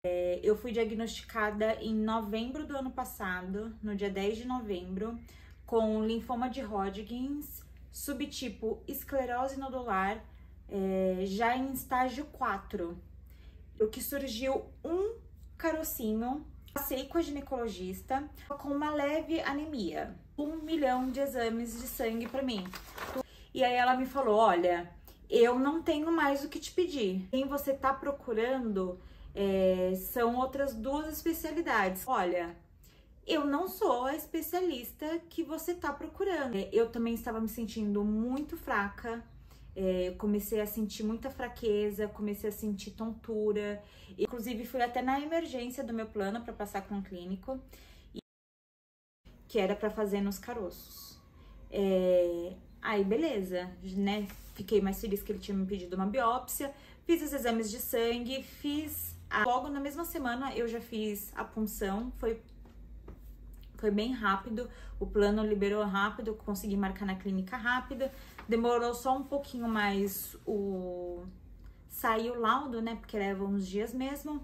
Eu fui diagnosticada em novembro do ano passado, no dia 10 de novembro, com linfoma de Hodgkins, subtipo esclerose nodular, já em estágio 4. O que surgiu um carocinho, passei com a ginecologista com uma leve anemia, 1 milhão de exames de sangue para mim. E aí ela me falou, olha, eu não tenho mais o que te pedir. Quem você tá procurando são outras 2 especialidades. Olha, eu não sou a especialista que você tá procurando. Eu também estava me sentindo muito fraca. Comecei a sentir muita fraqueza, comecei a sentir tontura. Inclusive, fui até na emergência do meu plano para passar com um clínico, que era para fazer nos caroços. Aí, beleza, né? Fiquei mais feliz que ele tinha me pedido uma biópsia, fiz os exames de sangue, logo na mesma semana eu já fiz a punção, foi bem rápido, o plano liberou rápido, consegui marcar na clínica rápida, demorou só um pouquinho mais sair o laudo, né, porque leva uns dias mesmo.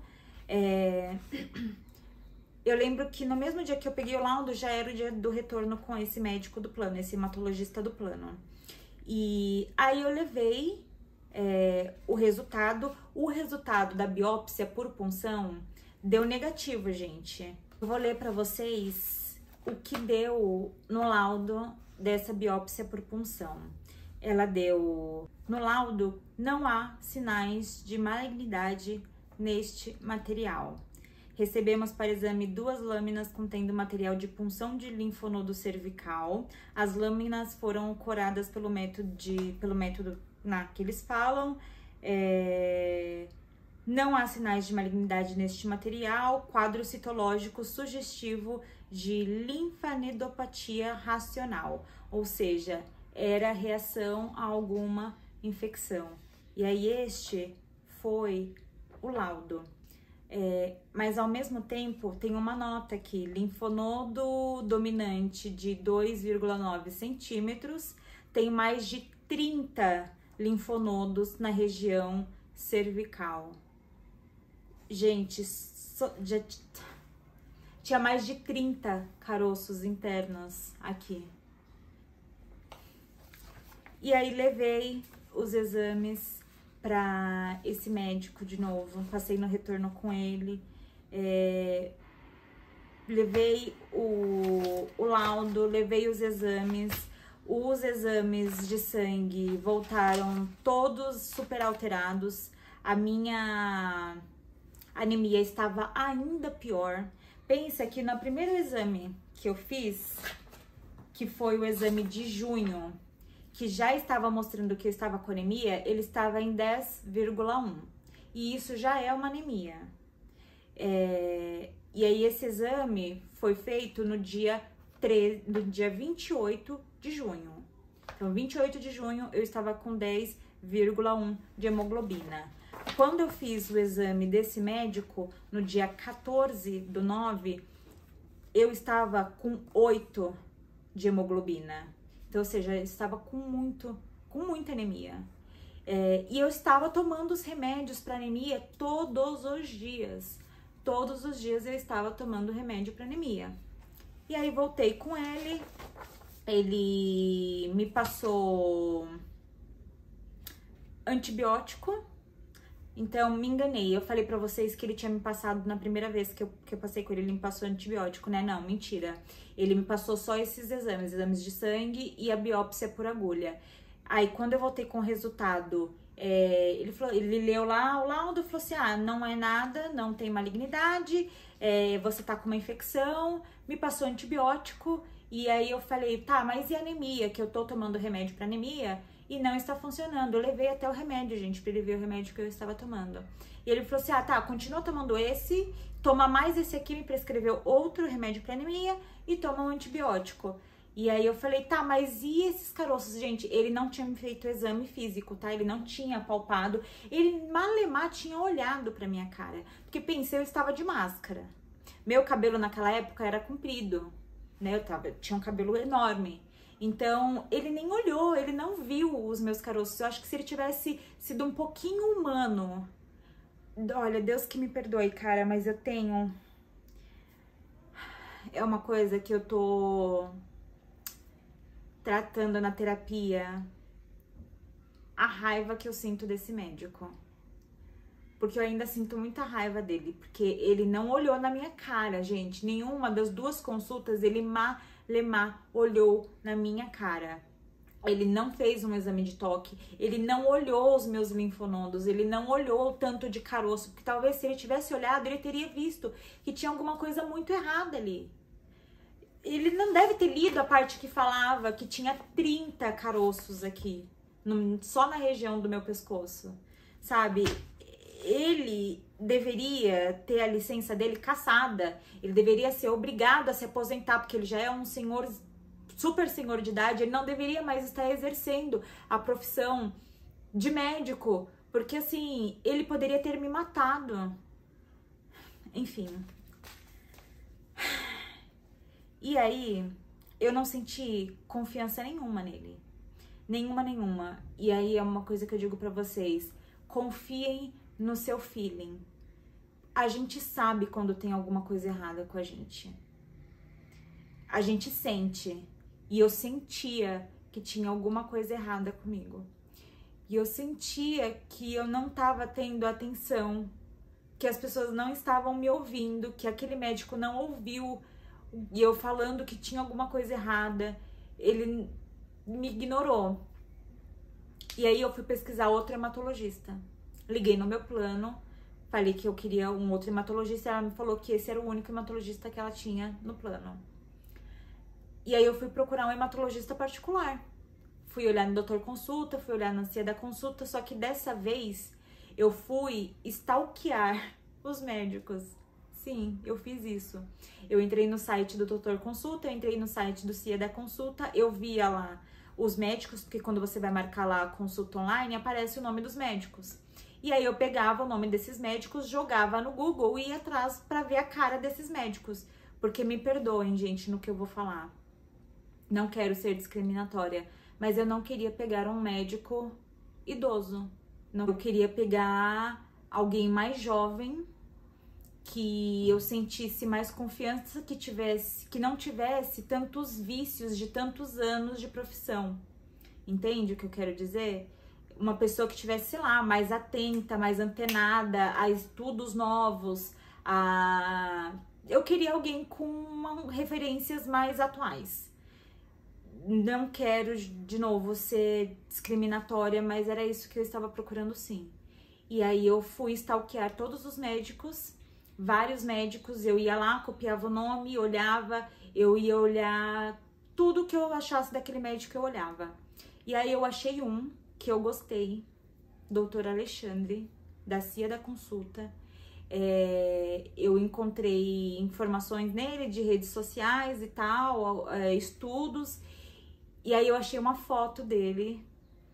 Eu lembro que no mesmo dia que eu peguei o laudo, já era o dia do retorno com esse médico do plano, esse hematologista do plano. E aí eu levei o resultado da biópsia por punção deu negativo, gente. Eu vou ler pra vocês o que deu no laudo dessa biópsia por punção. Ela deu... No laudo, não há sinais de malignidade neste material. Recebemos para exame 2 lâminas contendo material de punção de linfonodo cervical. As lâminas foram curadas pelo método que eles falam. Não há sinais de malignidade neste material. Quadro citológico sugestivo de linfadendopatia racional, ou seja, era reação a alguma infecção. E aí este foi o laudo. Mas ao mesmo tempo tem uma nota aqui, linfonodo dominante de 2,9 centímetros, tem mais de 30 linfonodos na região cervical. Gente, já tinha mais de 30 caroços internos aqui. E aí levei os exames para esse médico de novo, passei no retorno com ele, levei o laudo, levei os exames de sangue voltaram todos super alterados, a minha anemia estava ainda pior. Pensa que no primeiro exame que eu fiz, que foi o exame de junho, que já estava mostrando que eu estava com anemia, ele estava em 10,1. E isso já é uma anemia. E aí esse exame foi feito no dia 28 de junho. Então, 28 de junho eu estava com 10,1 de hemoglobina. Quando eu fiz o exame desse médico, no dia 14/9, eu estava com 8 de hemoglobina. Então, ou seja, eu estava com muita anemia. E eu estava tomando os remédios para anemia todos os dias. Todos os dias eu estava tomando remédio para anemia. E aí voltei com ele me passou antibiótico. Então, me enganei. Eu falei pra vocês que ele tinha me passado na primeira vez que eu passei com ele me passou antibiótico, né? Não, mentira. Ele me passou só esses exames de sangue e a biópsia por agulha. Aí, quando eu voltei com o resultado, ele leu lá o laudo e falou assim, não é nada, não tem malignidade, você tá com uma infecção, me passou antibiótico. E aí eu falei, tá, mas e a anemia? Que eu tô tomando remédio pra anemia e não está funcionando. Eu levei até o remédio, gente, pra ele ver o remédio que eu estava tomando. E ele falou assim, tá, continua tomando esse, toma mais esse aqui, me prescreveu outro remédio pra anemia e toma um antibiótico. E aí eu falei, tá, mas e esses caroços? Gente, ele não tinha me feito exame físico, tá? Ele não tinha palpado, ele malemar tinha olhado pra minha cara. Porque pensei, eu estava de máscara. Meu cabelo naquela época era comprido, né? Tinha um cabelo enorme. Então, ele nem olhou, ele não viu os meus caroços. Eu acho que se ele tivesse sido um pouquinho humano, Olha, Deus que me perdoe, cara, mas eu tenho... É uma coisa que eu tô tratando na terapia, a raiva que eu sinto desse médico. Porque eu ainda sinto muita raiva dele, porque ele não olhou na minha cara, gente. Nenhuma das duas consultas ele olhou na minha cara. Ele não fez um exame de toque, ele não olhou os meus linfonodos, ele não olhou o tanto de caroço, porque talvez se ele tivesse olhado, ele teria visto que tinha alguma coisa muito errada ali. Ele não deve ter lido a parte que falava que tinha 30 caroços aqui, só na região do meu pescoço, sabe? Ele deveria ter a licença dele cassada, ele deveria ser obrigado a se aposentar, porque ele já é um senhor, super senhor de idade, ele não deveria mais estar exercendo a profissão de médico, porque assim, ele poderia ter me matado. Enfim. E aí, eu não senti confiança nenhuma nele. Nenhuma. E aí é uma coisa que eu digo pra vocês, confiem no seu feeling. A gente sabe quando tem alguma coisa errada com a gente. A gente sente. E eu sentia que tinha alguma coisa errada comigo. E eu sentia que eu não estava tendo atenção, que as pessoas não estavam me ouvindo, que aquele médico não ouviu e eu falando que tinha alguma coisa errada. Ele me ignorou. E aí eu fui pesquisar outro hematologista. Liguei no meu plano, falei que eu queria um outro hematologista, ela me falou que esse era o único hematologista que ela tinha no plano. E aí eu fui procurar um hematologista particular. Fui olhar no doutor consulta, fui olhar na cia da consulta, só que dessa vez eu fui stalkear os médicos. Sim, eu fiz isso. Eu entrei no site do doutor consulta, eu entrei no site do cia da consulta, eu via lá os médicos, porque quando você vai marcar lá a consulta online, aparece o nome dos médicos. E aí eu pegava o nome desses médicos, jogava no Google e ia atrás pra ver a cara desses médicos. Porque me perdoem, gente, no que eu vou falar. Não quero ser discriminatória, mas eu não queria pegar um médico idoso. Não, eu queria pegar alguém mais jovem, que eu sentisse mais confiança, que não tivesse tantos vícios de tantos anos de profissão. Entende o que eu quero dizer? Uma pessoa que tivesse, sei lá, mais atenta, mais antenada a estudos novos, eu queria alguém com referências mais atuais. Não quero, de novo, ser discriminatória, mas era isso que eu estava procurando, sim. E aí eu fui stalkear todos os médicos, vários médicos, eu ia lá, copiava o nome, olhava, eu ia olhar tudo que eu achasse daquele médico, eu olhava. E aí eu achei um que eu gostei, Dr. Alexandre, da cia da consulta. Eu encontrei informações nele de redes sociais e tal, estudos, e aí eu achei uma foto dele,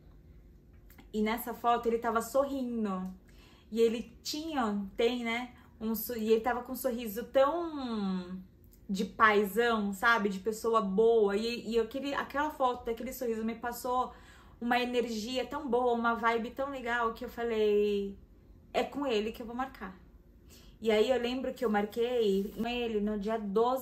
e nessa foto ele tava sorrindo, e ele tem, né, e ele tava com um sorriso tão de paizão, sabe, de pessoa boa, e aquela foto daquele sorriso me passou uma energia tão boa, uma vibe tão legal, que eu falei, é com ele que eu vou marcar. E aí eu lembro que eu marquei com ele no dia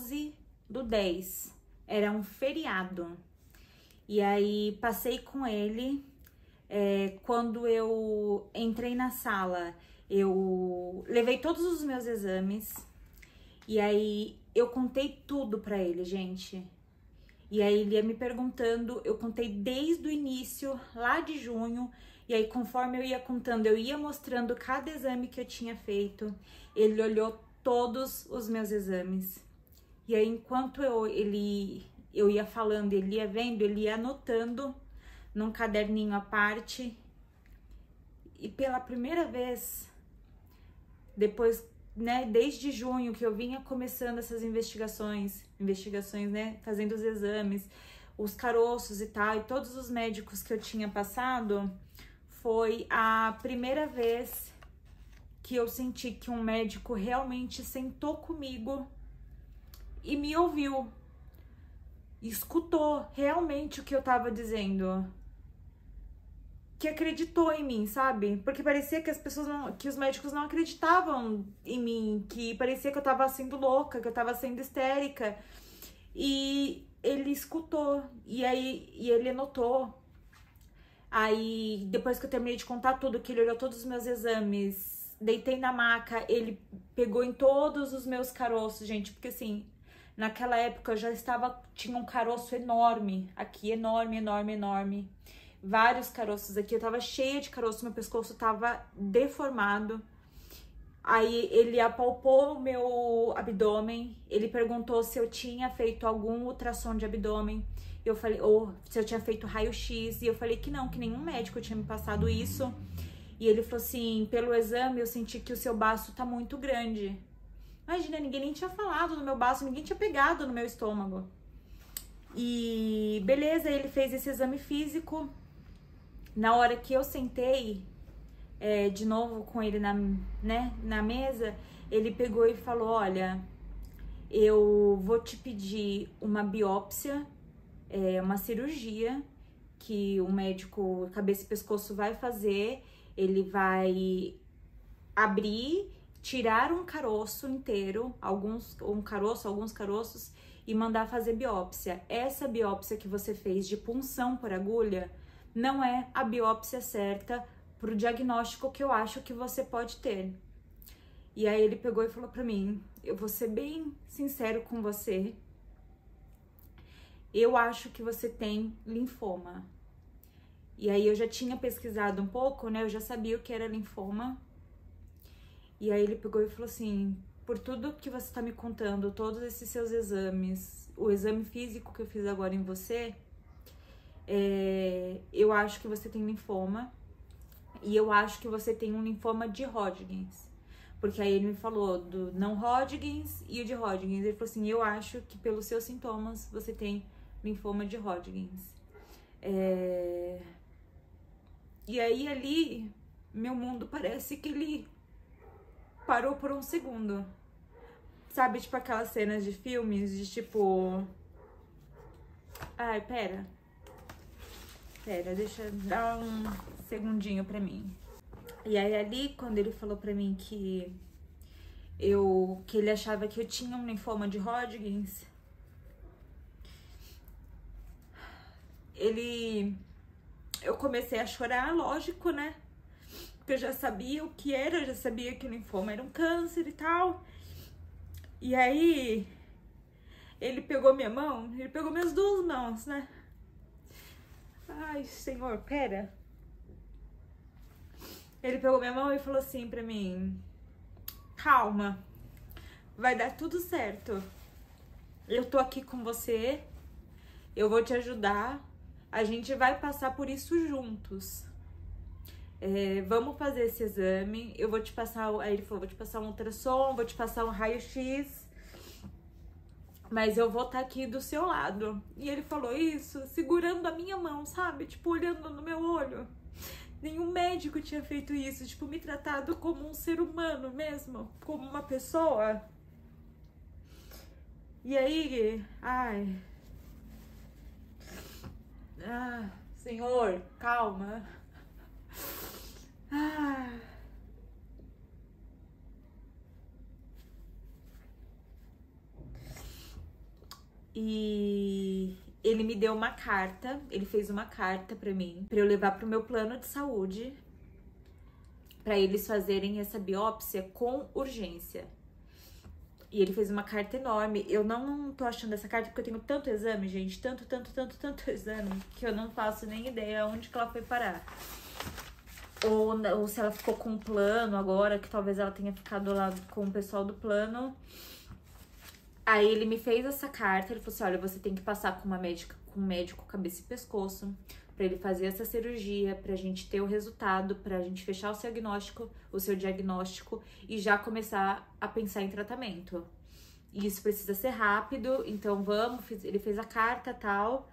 12/10, era um feriado. E aí passei com ele, quando eu entrei na sala, eu levei todos os meus exames, e aí eu contei tudo pra ele, gente. E aí ele ia me perguntando, eu contei desde o início, lá de junho, e aí conforme eu ia contando, eu ia mostrando cada exame que eu tinha feito. Ele olhou todos os meus exames. E aí enquanto eu ia falando, ele ia vendo, ele ia anotando num caderninho à parte. E pela primeira vez, depois, né, desde junho que eu vinha começando essas investigações, né, fazendo os exames, os caroços e tal, e todos os médicos que eu tinha passado, foi a primeira vez que eu senti que um médico realmente sentou comigo e me ouviu, escutou realmente o que eu tava dizendo. que acreditou em mim, sabe? Porque parecia que as pessoas que os médicos não acreditavam em mim, que parecia que eu tava sendo louca, que eu tava sendo histérica. E ele escutou, e ele notou. Aí, depois que eu terminei de contar tudo, que ele olhou todos os meus exames, deitei na maca, ele pegou em todos os meus caroços, gente, porque assim, naquela época eu já tinha um caroço enorme, aqui, enorme, enorme, enorme. Vários caroços aqui, eu tava cheia de caroço, meu pescoço tava deformado. Aí ele apalpou o meu abdômen, ele perguntou se eu tinha feito algum ultrassom de abdômen. Eu falei, ou se eu tinha feito raio-x, e eu falei que não, que nenhum médico tinha me passado isso. E ele falou assim, pelo exame eu senti que o seu baço tá muito grande. Imagina, ninguém nem tinha falado no meu baço, ninguém tinha pegado no meu estômago. E beleza, ele fez esse exame físico. Na hora que eu sentei de novo com ele na mesa, ele pegou e falou, olha, eu vou te pedir uma biópsia, uma cirurgia que o médico cabeça e pescoço vai fazer. Ele vai abrir, tirar um caroço inteiro, alguns caroços, e mandar fazer biópsia. Essa biópsia que você fez de punção por agulha não é a biópsia certa para o diagnóstico que eu acho que você pode ter. E aí ele pegou e falou para mim, eu vou ser bem sincero com você, eu acho que você tem linfoma. E aí eu já tinha pesquisado um pouco, né, eu já sabia o que era linfoma. E aí ele pegou e falou assim, por tudo que você tá me contando, todos esses seus exames, o exame físico que eu fiz agora em você, eu acho que você tem linfoma. E eu acho que você tem um linfoma de Hodgkins. Porque aí ele me falou do não Hodgkins e o de Hodgkins. Ele falou assim, eu acho que pelos seus sintomas você tem linfoma de Hodgkins. E aí ali, meu mundo parece que ele parou por um segundo. Sabe, tipo aquelas cenas de filmes de tipo... Ai, pera, deixa eu dar um segundinho pra mim. E aí ali, quando ele falou pra mim que ele achava que eu tinha um linfoma de Hodgkins, eu comecei a chorar, lógico, né? Porque eu já sabia o que era, eu já sabia que o linfoma era um câncer e tal. E aí, ele pegou minha mão, ele pegou minhas duas mãos, né? Ai, senhor, pera. Ele pegou minha mão e falou assim pra mim, calma, vai dar tudo certo. Eu tô aqui com você, eu vou te ajudar, a gente vai passar por isso juntos. Vamos fazer esse exame, eu vou te passar, aí ele falou, vou te passar um ultrassom, vou te passar um raio-x, mas eu vou estar aqui do seu lado. E ele falou isso segurando a minha mão, sabe? Tipo, olhando no meu olho. Nenhum médico tinha feito isso, tipo, me tratado como um ser humano mesmo, como uma pessoa. E aí, ai... Ah, senhor, calma. Ah... E ele me deu uma carta, ele fez uma carta pra mim, pra eu levar pro meu plano de saúde, pra eles fazerem essa biópsia com urgência. E ele fez uma carta enorme. Eu não tô achando essa carta porque eu tenho tanto exame, gente, tanto exame, que eu não faço nem ideia onde que ela foi parar. Ou se ela ficou com o plano agora, que talvez ela tenha ficado lá com o pessoal do plano. Aí ele me fez essa carta, ele falou assim, olha, você tem que passar com um médico cabeça e pescoço, pra ele fazer essa cirurgia, pra gente ter o resultado, pra gente fechar o seu diagnóstico e já começar a pensar em tratamento. E isso precisa ser rápido, então vamos, ele fez a carta e tal.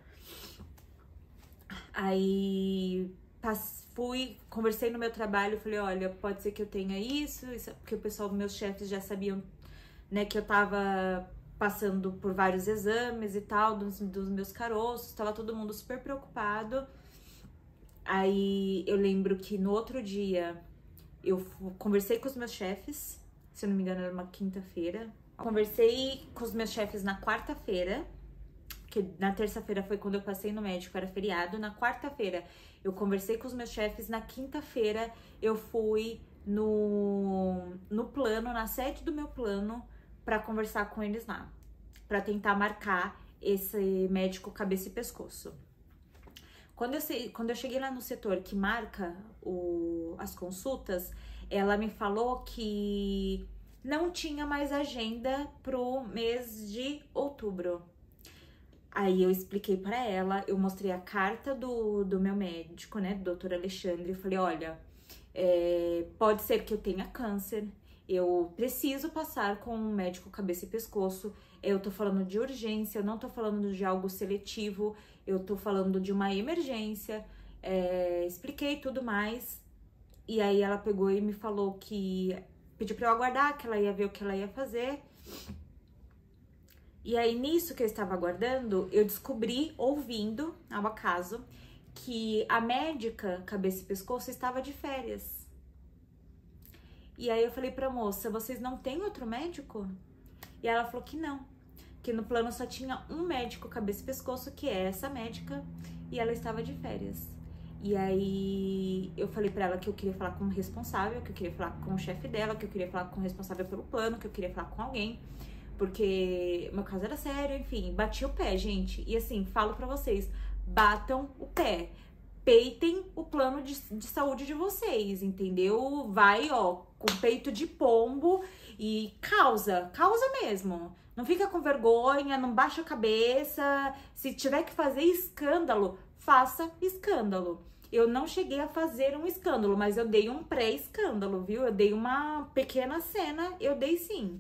Aí conversei no meu trabalho, falei, olha, pode ser que eu tenha isso, porque o pessoal, meus chefes já sabiam, né, que eu tava passando por vários exames e tal, dos meus caroços, tava todo mundo super preocupado. Aí eu lembro que no outro dia eu conversei com os meus chefes, se eu não me engano era uma quinta-feira. Conversei com os meus chefes na quarta-feira, que na terça-feira foi quando eu passei no médico, era feriado. Na quarta-feira eu conversei com os meus chefes, na quinta-feira eu fui no plano, na sede do meu plano, pra conversar com eles lá, pra tentar marcar esse médico cabeça e pescoço. Quando eu cheguei lá no setor que marca as consultas, ela me falou que não tinha mais agenda pro mês de outubro. Aí eu expliquei pra ela, eu mostrei a carta do meu médico, né, do doutor Alexandre, eu falei, olha, pode ser que eu tenha câncer, eu preciso passar com um médico cabeça e pescoço, eu tô falando de urgência, eu não tô falando de algo seletivo, eu tô falando de uma emergência, expliquei tudo mais, e aí ela pegou e me falou que, pediu pra eu aguardar, que ela ia ver o que ela ia fazer. E aí, nisso que eu estava aguardando, eu descobri, ouvindo, ao acaso, que a médica cabeça e pescoço estava de férias. E aí eu falei pra moça, vocês não têm outro médico? E ela falou que não, que no plano só tinha um médico cabeça e pescoço, que é essa médica, e ela estava de férias. E aí eu falei pra ela que eu queria falar com o responsável, que eu queria falar com o chefe dela, que eu queria falar com o responsável pelo plano, que eu queria falar com alguém, porque meu caso era sério, enfim, bati o pé, gente. E assim, falo pra vocês, batam o pé, peitem o plano de saúde de vocês, entendeu? Vai, ó, com peito de pombo e causa mesmo. Não fica com vergonha, não baixa a cabeça. Se tiver que fazer escândalo, faça escândalo. Eu não cheguei a fazer um escândalo, mas eu dei um pré-escândalo, viu? Eu dei uma pequena cena, eu dei sim.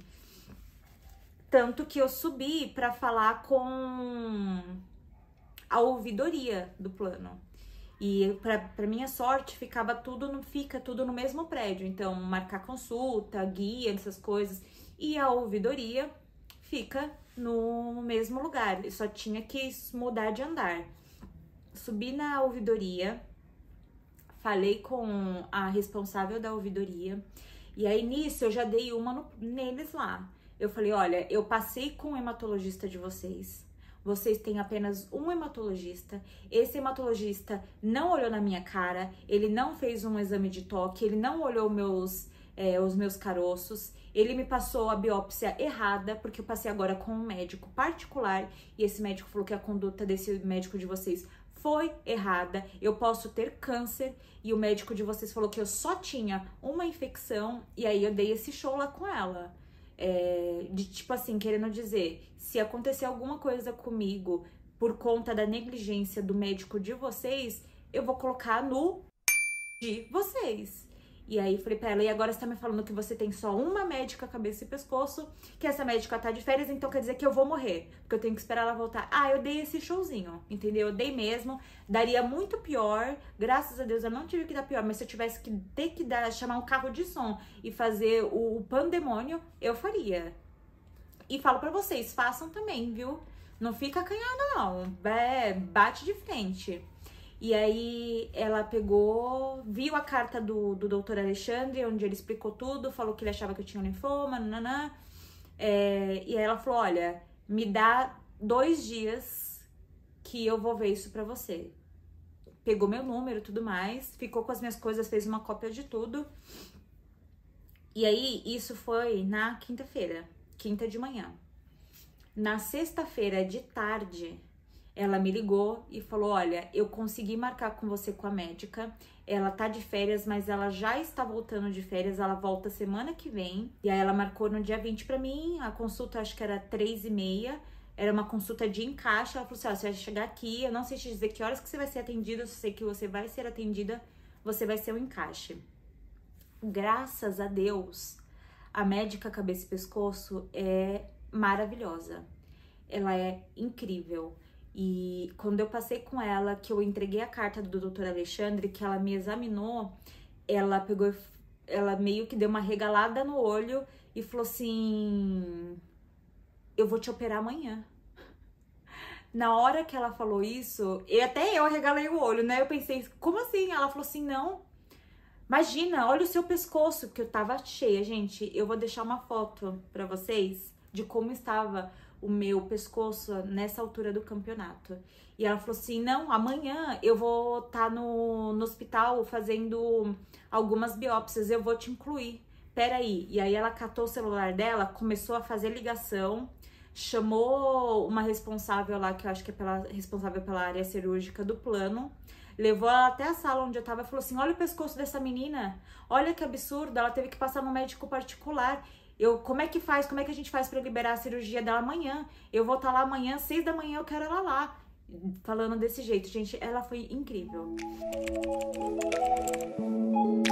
Tanto que eu subi pra falar com a ouvidoria do plano. E pra minha sorte, fica tudo no mesmo prédio. Então, marcar consulta, guia, essas coisas. E a ouvidoria fica no mesmo lugar. Eu só tinha que mudar de andar. Subi na ouvidoria, falei com a responsável da ouvidoria. E aí, nisso, eu já dei uma neles lá. Eu falei, olha, eu passei com o hematologista de vocês. Vocês têm apenas um hematologista. Esse hematologista não olhou na minha cara, ele não fez um exame de toque, ele não olhou os meus caroços, ele me passou a biópsia errada, porque eu passei agora com um médico particular e esse médico falou que a conduta desse médico de vocês foi errada, eu posso ter câncer e o médico de vocês falou que eu só tinha uma infecção e aí eu dei esse show lá com ela. De tipo assim, querendo dizer, se acontecer alguma coisa comigo por conta da negligência do médico de vocês, eu vou colocar no de vocês. E aí falei pra ela, e agora você tá me falando que você tem só uma médica cabeça e pescoço, que essa médica tá de férias, então quer dizer que eu vou morrer, porque eu tenho que esperar ela voltar. Ah, eu dei esse showzinho, entendeu? Eu dei mesmo, daria muito pior, graças a Deus eu não tive que dar pior, mas se eu tivesse que chamar um carro de som e fazer o pandemônio, eu faria. E falo pra vocês, façam também, viu? Não fica acanhada não, bate de frente. E aí ela pegou, viu a carta do doutor Alexandre, onde ele explicou tudo, falou que ele achava que eu tinha linfoma, nananã. E aí ela falou, olha, me dá 2 dias que eu vou ver isso pra você. Pegou meu número e tudo mais, ficou com as minhas coisas, fez uma cópia de tudo. E aí isso foi na quinta-feira, quinta de manhã. Na sexta-feira de tarde, ela me ligou e falou, olha, eu consegui marcar com você com a médica, ela tá de férias, mas ela já está voltando de férias, ela volta semana que vem. E aí ela marcou no dia 20 pra mim, a consulta acho que era 3h30, era uma consulta de encaixe. Ela falou assim, ó, você vai chegar aqui, eu não sei te dizer que horas que você vai ser atendida, eu sei que você vai ser atendida, você vai ser o encaixe. Graças a Deus, a médica cabeça e pescoço é maravilhosa, ela é incrível. E quando eu passei com ela, que eu entreguei a carta do doutor Alexandre, que ela me examinou, ela pegou, ela meio que deu uma regalada no olho e falou assim, eu vou te operar amanhã. Na hora que ela falou isso, até eu regalei o olho, né? Eu pensei, como assim? Ela falou assim, não. Imagina, olha o seu pescoço, que eu tava cheia, gente. Eu vou deixar uma foto pra vocês de como estava o meu pescoço nessa altura do campeonato. E ela falou assim, não, amanhã eu vou estar no hospital fazendo algumas biópsias, eu vou te incluir. Peraí. E aí ela catou o celular dela, começou a fazer ligação, chamou uma responsável lá, que eu acho que é responsável pela área cirúrgica do plano, levou ela até a sala onde eu tava e falou assim, olha o pescoço dessa menina, olha que absurdo, ela teve que passar no médico particular. Como é que faz? Como é que a gente faz pra liberar a cirurgia dela amanhã? Eu vou estar lá amanhã, 6 da manhã, eu quero ela lá. Falando desse jeito, gente, ela foi incrível.